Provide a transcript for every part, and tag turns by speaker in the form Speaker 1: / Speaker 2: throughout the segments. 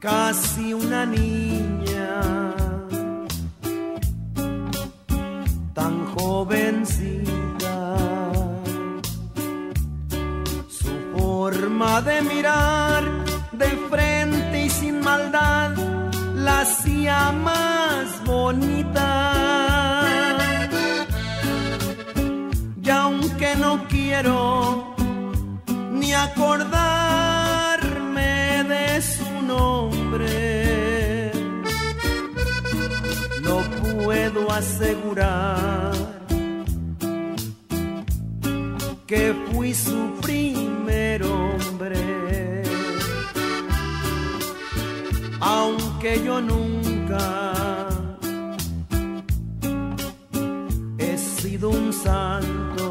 Speaker 1: casi una niña, tan jovencita. Su forma de mirar de frente y sin maldad la hacía más bonita. Y aunque no quiero ni acordarme de su nombre, lo puedo asegurar que fui su primer hombre. Aunque yo nunca he sido un santo,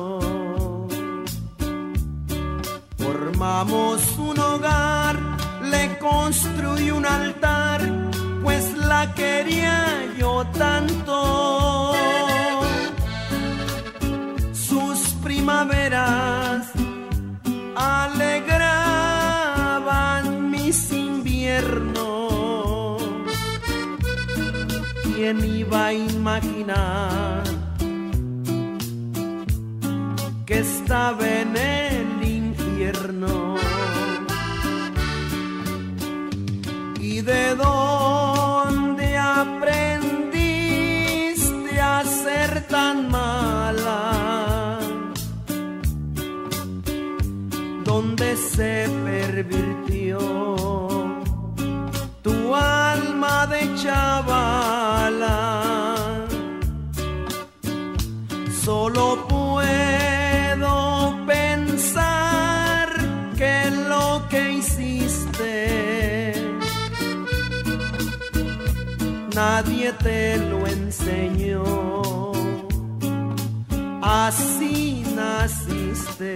Speaker 1: formamos un hogar, le construí un altar, pues la quería yo tanto. Sus primaveras alegraban mis inviernos. ¿Quién iba a imaginar que estaba en el infierno? ¿Y de dónde aprendiste a ser tan mala? ¿Dónde se pervirtió tu alma de chavala? Solo puedo pensar que lo que hiciste nadie te lo enseñó, así naciste.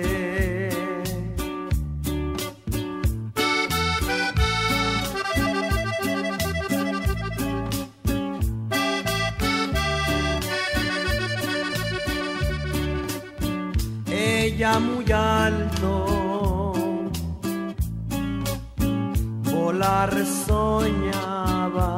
Speaker 1: Ella muy alto, volar soñaba,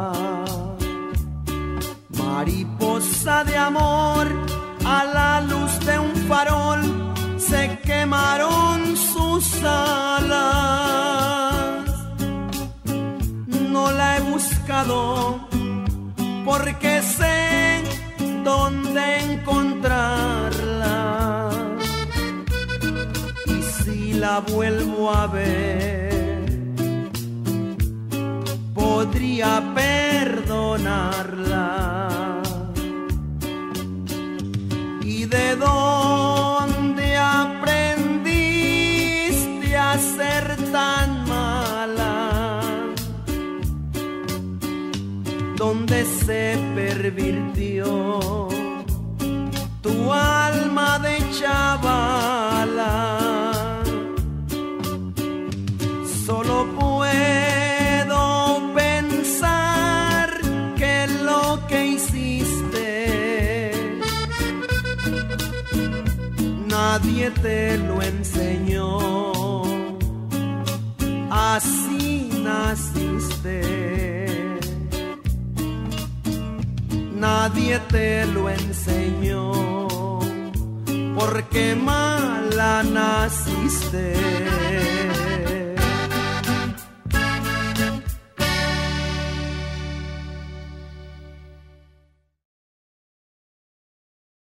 Speaker 1: mariposa de amor, a la luz de un farol se quemaron sus alas. No la he buscado porque sé dónde encontrarla. La vuelvo a ver, podría perdonarla. ¿Y de dónde aprendiste a ser tan mala? ¿Dónde se pervirtió tu alma de chavala? Solo puedo pensar que lo que hiciste nadie te lo enseñó, así naciste. Nadie te lo enseñó porque mala naciste.